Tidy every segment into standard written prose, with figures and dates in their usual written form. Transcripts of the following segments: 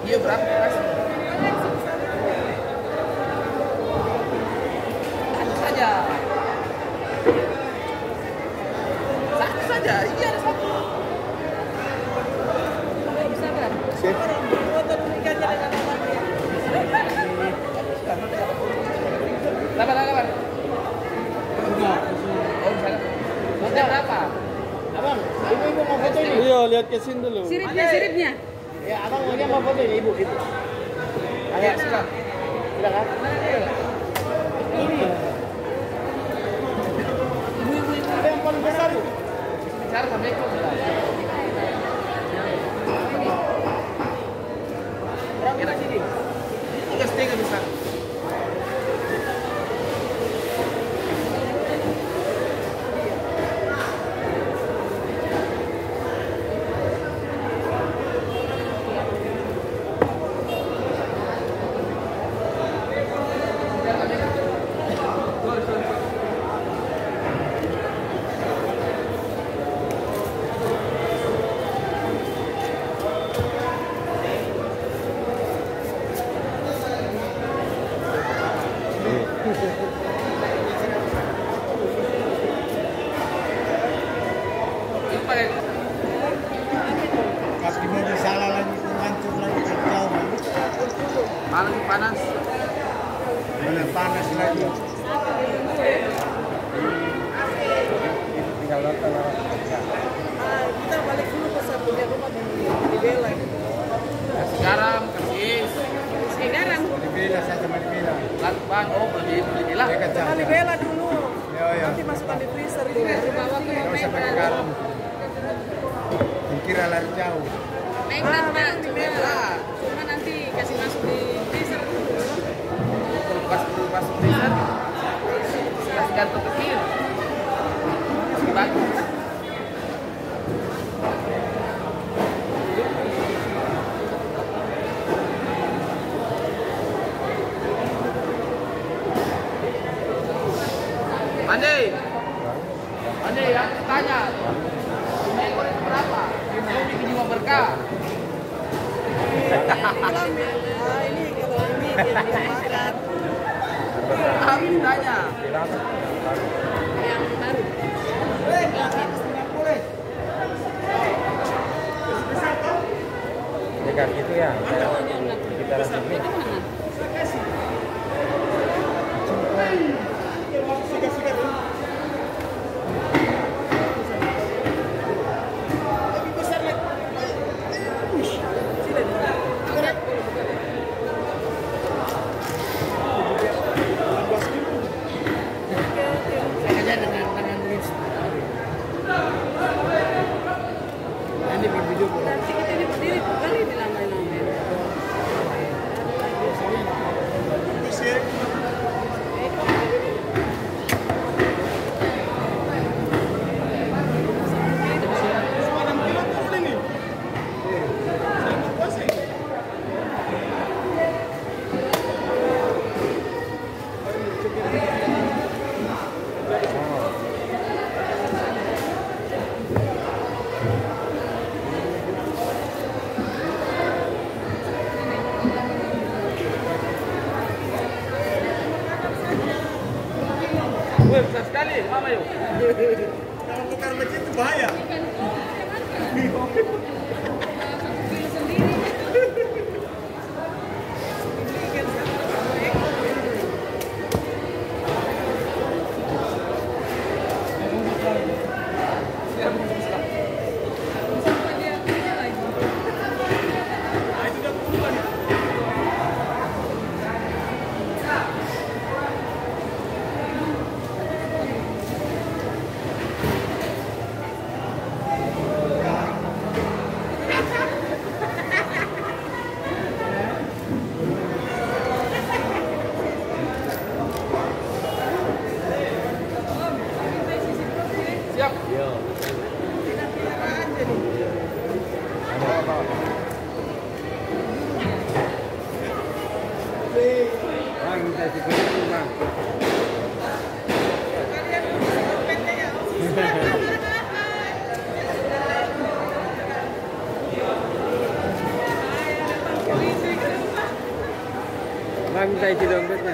video berapa Mas? Satu saja. Satu saja, iya ada satu. Bisa kan? Siapa yang foto ikannya dengan namanya? Kapan? Oh, misalnya. Foto berapa? Abang, ibu mau foto ini? Iya, lihat ke sini dulu. Siripnya. Ya, abang maunya mau foto ini, ibu. Ayo, silakan. Silakan. Ini. Ibu. Ada yang paling besar, Bu. Bicara sampai itu. Berapa sini? Ini 3,5 besar. Kaki mau disalah lagi, hancur lagi, jauh. Panas panas. Benar panas lagi. Tinggal datang. Kita balik dulu ke punya rumah di Bela. Garam, kasih. Garam. Di Bela saja, di Bela. Lakban, oh beli lah. Di Bela dulu. Ya. Nanti masukkan di freezer dulu. Bawa ke Tidak usah pakai garam. Kira lari jauh. Meglat Pak, di Bela. Cuma nanti kasih masuk di freezer dulu. Pas freezer. Kasih gantung kecil. Masih bagus. Ande ya, tanya. Ekor itu berapa? Mau bikin jiwa berkah. Ini kalau ini dia makan. Kami tanya. Yang baru. Dekat gitu ya. Kita sini. Nanti kita ini berdiri kali di lambai-lambai. Wih, besar sekali, mama yuk. Kalau tukar begitu bahaya. Siap. Bang, kita ikut bang. minta isi dompetnya.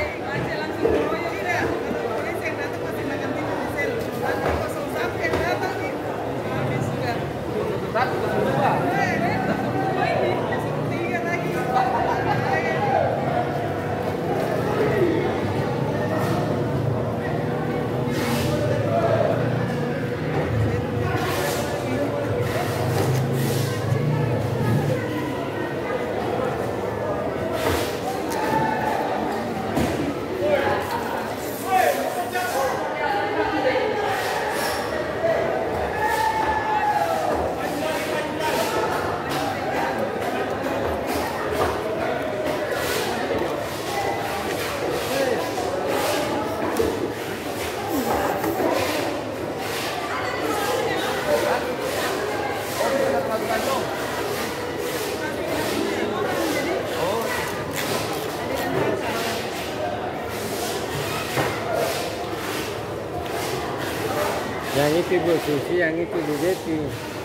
Yang itu Bu Susi, yang itu Bu Betty.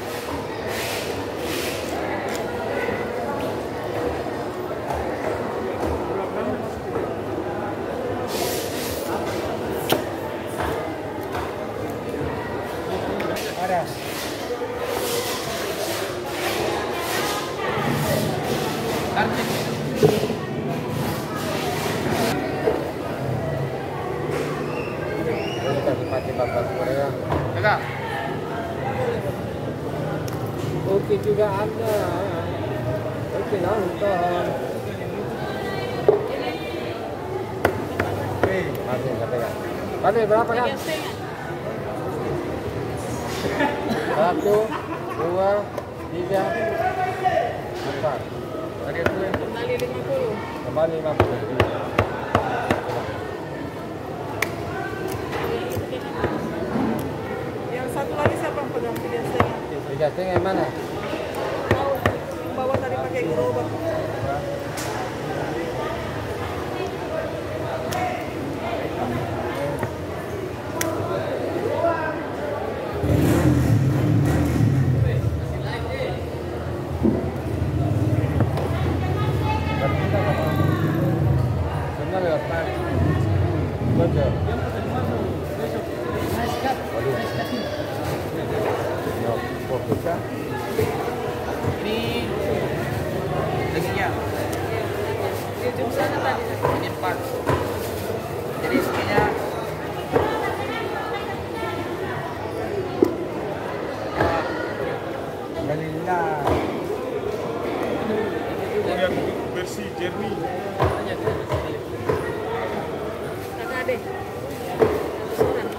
Ada. Oke juga ada. Oke nonton. Masih katakan. Fadil berapa kan? 1, 2, 3, 4. Tadi itu Kembali 50. kembali 50. Yang satu lagi siapa yang pegang 3,5? 3,5 yang mana? Tahu, bawa tadi pakai gerobak. Ini dagingnya. Di ujung sana tadi. Ini 4. Jadi isinya Alhamdulillah. Yang bersih, jernih. Kakak deh. Seorang.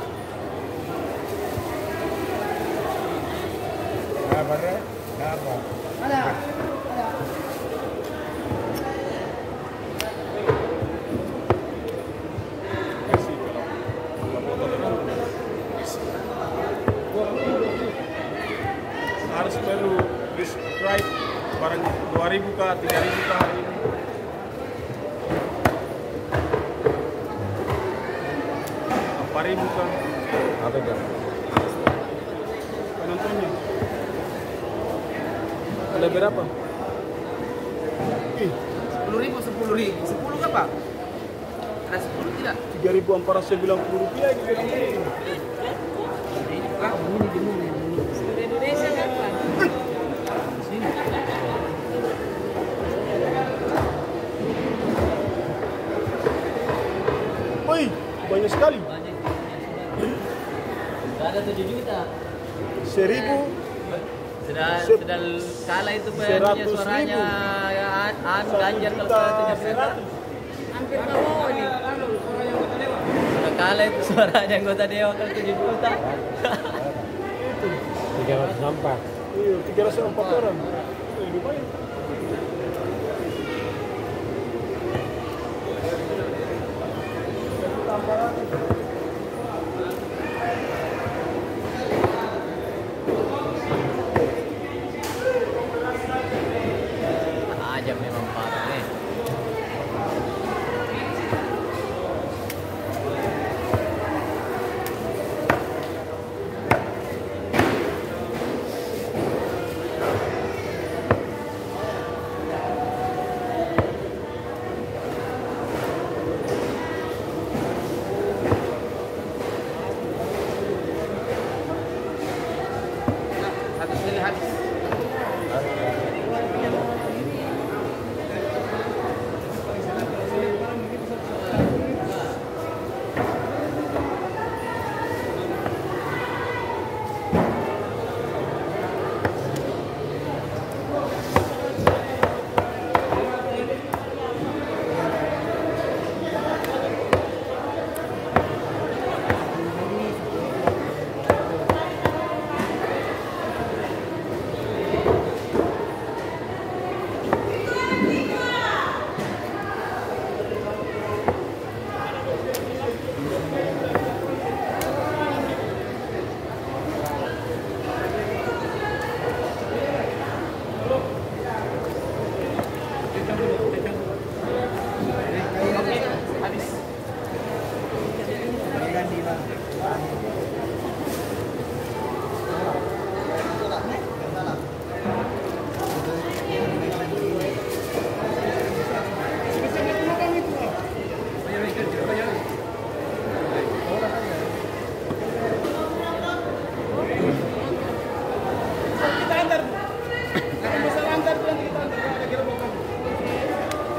Kabar ya? Apa? ada. Bersih kalau potong bersih. Harus perlu prescribe barang 2.000 kah, 3.000 kah hari ini. Apa ribu kah Apa itu? penontonnya? Ada berapa? 10.000, 10.000. 10 kan, Pak? Ada 10 tidak? 3.490 rupiah gitu. Ini Pak, ini di mana? Di Indonesia kapan? Sini. Woi, banyak sekali. Sudah ada 7 juta. 1.000. Sudah kalah itu punya suaranya ya Ganjar kalau sudah 7 juta. Hampir nggak mau nih. Sudah kalah itu suaranya anggota dewan kalau 7 juta. 304. Iya, 304 orang. Lumayan. Aja memang parah nih.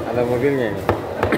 Ada mobilnya ini.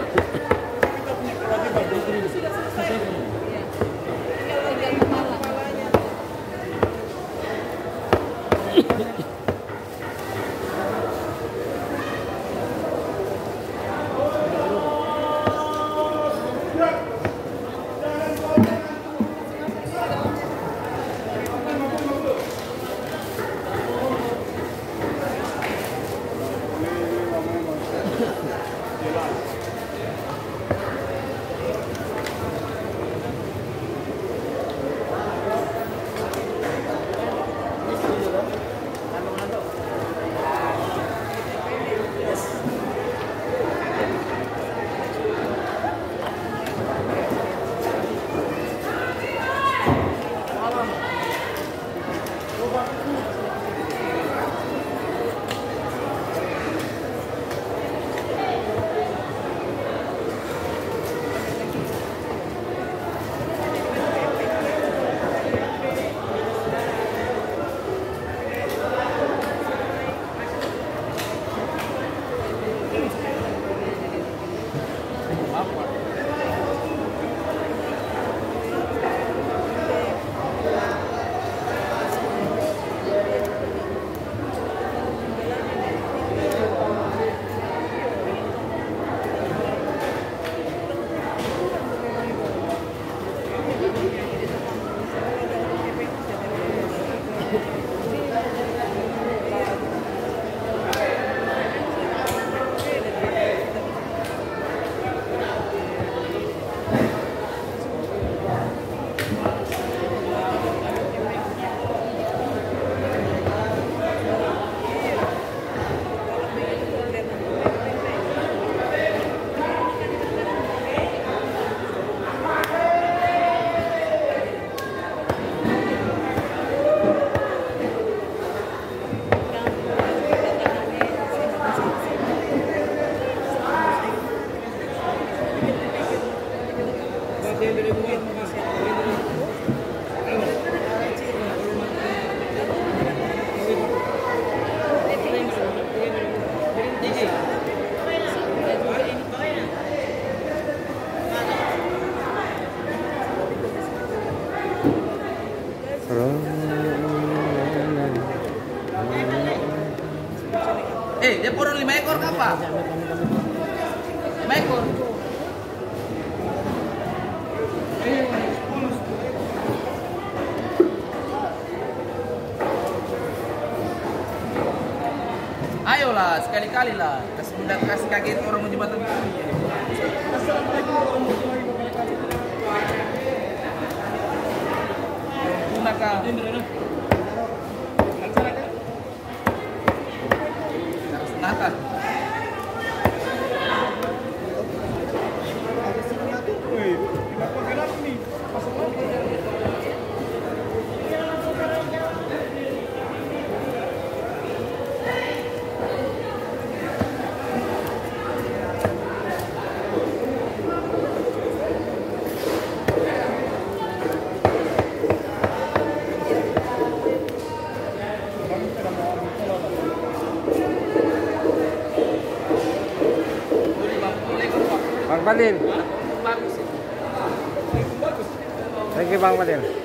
Dia porong 5 ekor apa? 5 ekor. Ayolah, sekali-kali lah. Kasih kaget orang jembatan puri. Tuna kah? Nata. Bang Fadil. Bagus. Thank you Bang Fadil.